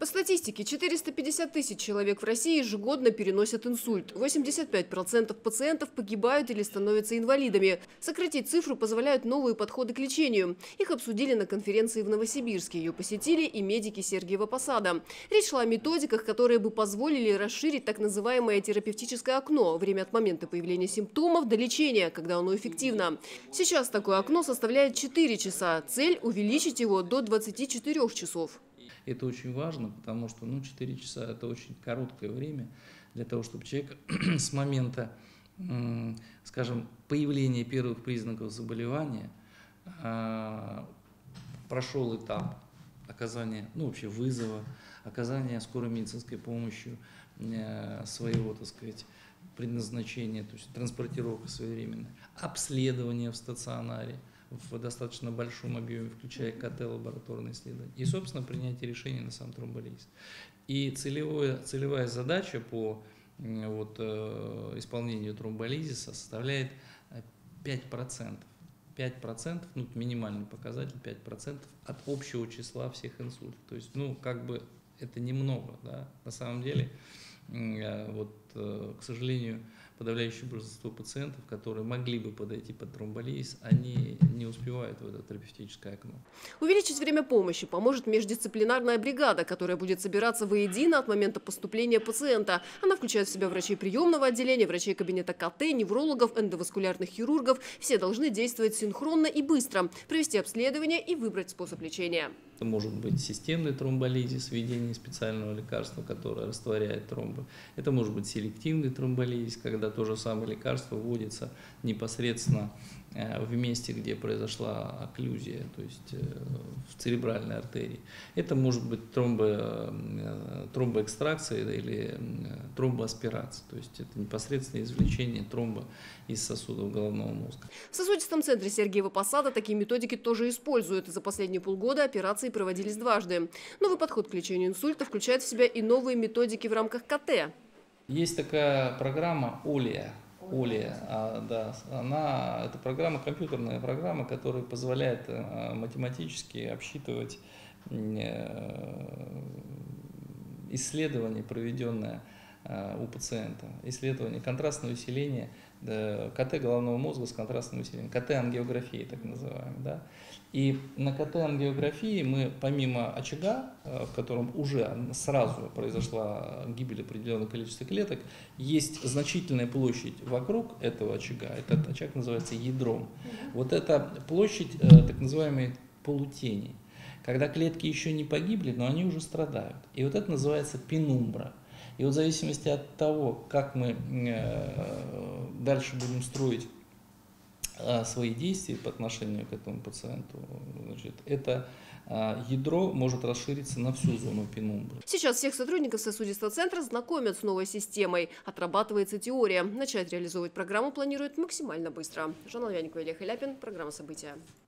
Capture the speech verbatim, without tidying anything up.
По статистике, четыреста пятьдесят тысяч человек в России ежегодно переносят инсульт. восемьдесят пять процентов пациентов погибают или становятся инвалидами. Сократить цифру позволяют новые подходы к лечению. Их обсудили на конференции в Новосибирске. Ее посетили и медики Сергиева Посада. Речь шла о методиках, которые бы позволили расширить так называемое терапевтическое окно – время от момента появления симптомов до лечения, когда оно эффективно. Сейчас такое окно составляет четыре часа. Цель – увеличить его до двадцати четырёх часов. Это очень важно, потому что ну, четыре часа – это очень короткое время для того, чтобы человек с момента, скажем, появления первых признаков заболевания прошел этап оказания, ну вообще вызова, оказания скорой медицинской помощи своего, так сказать, предназначения, то есть транспортировка своевременная, обследование в стационаре в достаточно большом объеме, включая КТ, лабораторные исследования, и, собственно, принятие решения на сам тромболиз. И целевое, целевая задача по вот, исполнению тромболизиса составляет пять процентов. пять процентов, ну, минимальный показатель, пять процентов от общего числа всех инсультов. То есть, ну, как бы это немного, да, на самом деле, вот, к сожалению, подавляющее большинство пациентов, которые могли бы подойти под тромболиз, они не успевают в это терапевтическое окно. Увеличить время помощи поможет междисциплинарная бригада, которая будет собираться воедино от момента поступления пациента. Она включает в себя врачей приемного отделения, врачей кабинета КТ, неврологов, эндоваскулярных хирургов. Все должны действовать синхронно и быстро, провести обследование и выбрать способ лечения. Это может быть системный тромболизис, введение специального лекарства, которое растворяет тромбы. Это может быть селективный тромболизис, когда то же самое лекарство вводится непосредственно в месте, где произошла окклюзия, то есть в церебральной артерии. Это может быть тромбо, тромбоэкстракция или тромбоаспирация, то есть это непосредственное извлечение тромба из сосудов головного мозга. В сосудистом центре Сергиева Посада такие методики тоже используют. За последние полгода операции проводились дважды. Новый подход к лечению инсульта включает в себя и новые методики в рамках КТ. Есть такая программа ОЛИА. ОЛИА, а, да, она, это программа, компьютерная программа, которая позволяет а, математически обсчитывать а, исследование, проведенное а, у пациента. Исследование контрастного усиления, да, КТ головного мозга с контрастным усилением, КТ-ангиографии так называемой. Да. И на КТ-ангиографии мы помимо очага, в котором уже сразу произошла гибель определенного количества клеток, есть значительная площадь вокруг этого очага. Этот очаг называется ядром. Вот эта площадь так называемой полутени. Когда клетки еще не погибли, но они уже страдают. И вот это называется пенумбра. И вот в зависимости от того, как мы дальше будем строить свои действия по отношению к этому пациенту, значит, это ядро может расшириться на всю зону пенумбры. Сейчас всех сотрудников сосудистого центра знакомят с новой системой. Отрабатывается теория. Начать реализовывать программу планируют максимально быстро. Жанна Львяникова, Илья Халяпин. Программа «События».